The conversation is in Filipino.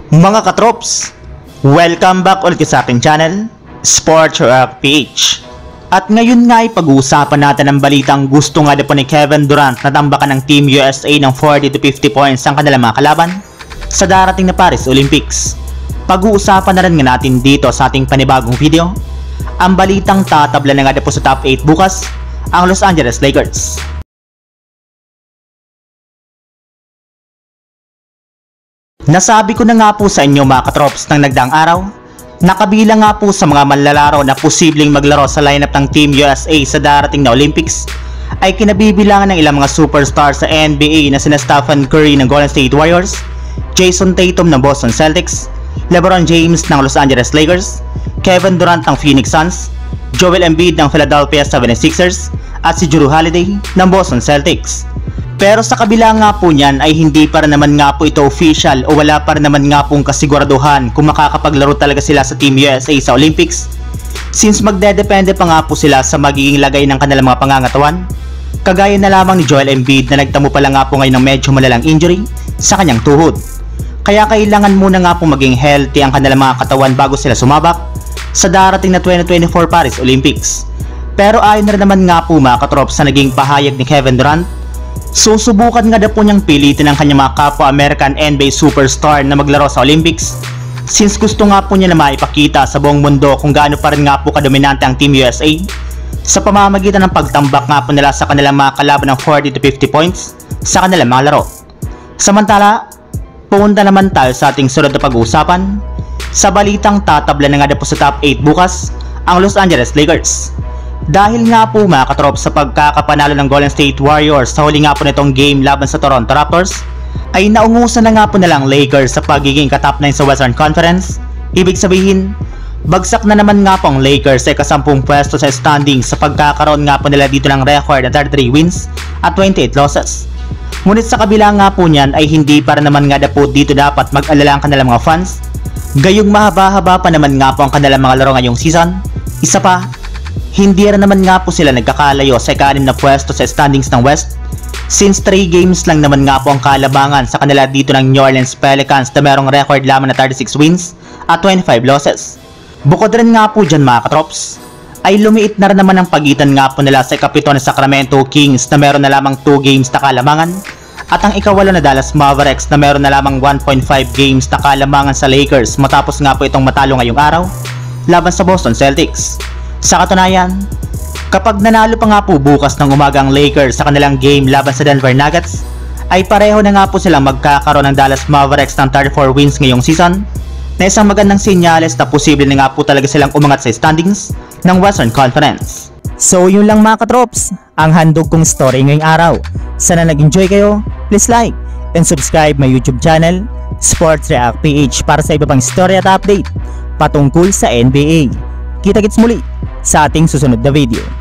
Mga katrops, welcome back ulit sa aking channel, Sports React PH. At ngayon nga ay pag-uusapan natin ang balitang gusto nga po ni Kevin Durant na tambakan ng Team USA ng 40 to 50 points ang kanilang mga kalaban sa darating na Paris Olympics. Pag-uusapan na rin nga natin dito sa ating panibagong video ang balitang tatabla na nga po sa top 8 bukas ang Los Angeles Lakers. Nasabi ko na nga po sa inyo mga katrops ng nagdaang araw, nakabilang nga po sa mga manlalaro na posibleng maglaro sa lineup ng Team USA sa darating na Olympics ay kinabibilangan ng ilang mga superstars sa NBA na sina Stephen Curry ng Golden State Warriors, Jason Tatum ng Boston Celtics, LeBron James ng Los Angeles Lakers, Kevin Durant ng Phoenix Suns, Joel Embiid ng Philadelphia 76ers at si Jrue Holiday ng Boston Celtics. Pero sa kabila nga po niyan ay hindi pa rin naman nga po ito official o wala pa rin naman nga pong kasiguraduhan kung makakapaglaro talaga sila sa Team USA sa Olympics, since magdedepende pa nga po sila sa magiging lagay ng kanilang mga pangangatawan, kagaya na lamang ni Joel Embiid na nagtamo pa lang nga po ngayon ng medyo malalang injury sa kanyang tuhod. Kaya kailangan muna nga po maging healthy ang kanilang mga katawan bago sila sumabak sa darating na 2024 Paris Olympics. Pero ayon na rin naman nga po mga katrops sa naging pahayag ni Kevin Durant, susubukan nga daw po niyang pilitin ang kanyang mga kapwa-American NBA superstar na maglaro sa Olympics, since gusto nga po niya na maipakita sa buong mundo kung gaano pa rin nga po kadominante ang Team USA sa pamamagitan ng pagtambak nga po nila sa kanilang mga kalaban ng 40 to 50 points sa kanilang mga laro. Samantala, pumunta naman tayo sa ating sunod na pag-uusapan sa balitang tatabla na nga daw po sa top 8 bukas ang Los Angeles Lakers. Dahil nga po mga katrops sa pagkakapanalo ng Golden State Warriors sa huli nga po nitong game laban sa Toronto Raptors, ay naungusan na nga po nilang Lakers sa pagiging ka-top 9 sa Western Conference. Ibig sabihin, bagsak na naman nga po ang Lakers sa ika-10 pwesto sa standings sa pagkakaroon nga po nila dito ng record na 33 wins at 28 losses. Ngunit sa kabila nga po niyan ay hindi para naman nga po dito dapat mag-alala ang kanilang mga fans. Gayong mahaba-haba pa naman nga po ang kanilang mga laro ngayong season. Isa pa, hindi rin naman nga po sila nagkakalayo sa ika-6 na pwesto sa standings ng West, since 3 games lang naman nga po ang kalabangan sa kanila dito ng New Orleans Pelicans na merong record lamang na 36 wins at 25 losses. Bukod rin nga po dyan mga katrops, ay lumiit na rin naman ang pagitan nga po nila sa ika-7 na Sacramento Kings na meron na lamang 2 games na kalamangan at ang ika-8 na Dallas Mavericks na meron na lamang 1.5 games na kalamangan sa Lakers matapos nga po itong matalo ngayong araw laban sa Boston Celtics. Sa katunayan, kapag nanalo pa nga po bukas ng umaga ang Lakers sa kanilang game laban sa Denver Nuggets, ay pareho na nga po silang magkakaroon ng Dallas Mavericks ng 34 wins ngayong season, na isang magandang senyales na posible na nga po talaga silang umangat sa standings ng Western Conference. So yun lang mga katrops, ang handog kong story ngayong araw. Sana nag-enjoy kayo, please like and subscribe my YouTube channel, Sports React PH, para sa iba pang story at update patungkol sa NBA. Kita-kits muli sa ating susunod na video.